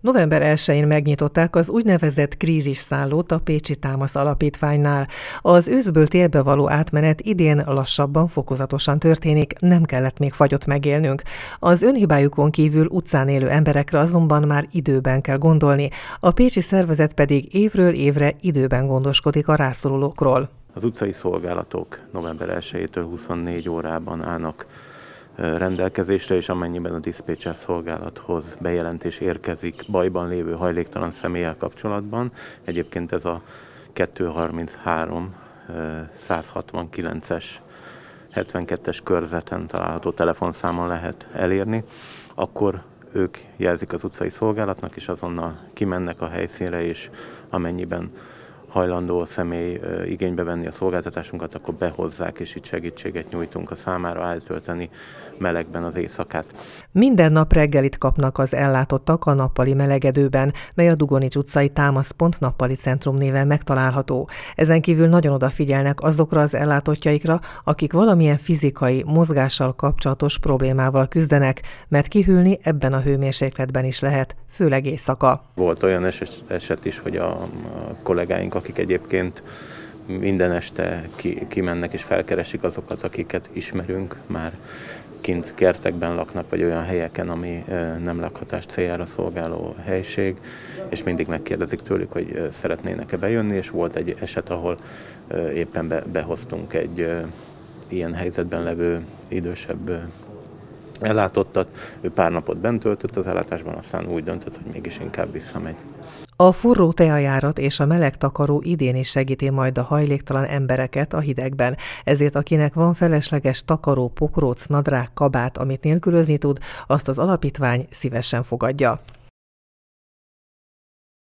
November 1-én megnyitották az úgynevezett krízisszállót a Pécsi Támasz Alapítványnál. Az őszből télbe való átmenet idén lassabban, fokozatosan történik, nem kellett még fagyot megélnünk. Az önhibájukon kívül utcán élő emberekre azonban már időben kell gondolni, a pécsi szervezet pedig évről évre időben gondoskodik a rászorulókról. Az utcai szolgálatok november 1-től 24 órában állnak rendelkezésre, és amennyiben a diszpécser szolgálathoz bejelentés érkezik bajban lévő hajléktalan személlyel kapcsolatban, egyébként ez a 233 169-es 72-es körzeten található telefonszámon lehet elérni, akkor ők jelzik az utcai szolgálatnak, és azonnal kimennek a helyszínre, és amennyiben hajlandó a személy igénybe venni a szolgáltatásunkat, akkor behozzák, és itt segítséget nyújtunk a számára eltölteni melegben az éjszakát. Minden nap reggelit kapnak az ellátottak a nappali melegedőben, mely a Dugonics utcai Támaszpont nappali centrum néven megtalálható. Ezen kívül nagyon odafigyelnek azokra az ellátottjaikra, akik valamilyen fizikai, mozgással kapcsolatos problémával küzdenek, mert kihűlni ebben a hőmérsékletben is lehet, főleg éjszaka. Volt olyan eset is, hogy a kollégáink, akik egyébként minden este kimennek és felkeresik azokat, akiket ismerünk, már kint kertekben laknak, vagy olyan helyeken, ami nem lakhatás céljára szolgáló helység, és mindig megkérdezik tőlük, hogy szeretnének-e bejönni, és volt egy eset, ahol éppen behoztunk egy ilyen helyzetben levő idősebb ellátottat. Ő pár napot bent töltött az ellátásban, aztán úgy döntött, hogy mégis inkább visszamegy. A forró teajárat és a meleg takaró idén is segíti majd a hajléktalan embereket a hidegben. Ezért akinek van felesleges takaró, pokróc, nadrág, kabát, amit nélkülözni tud, azt az alapítvány szívesen fogadja.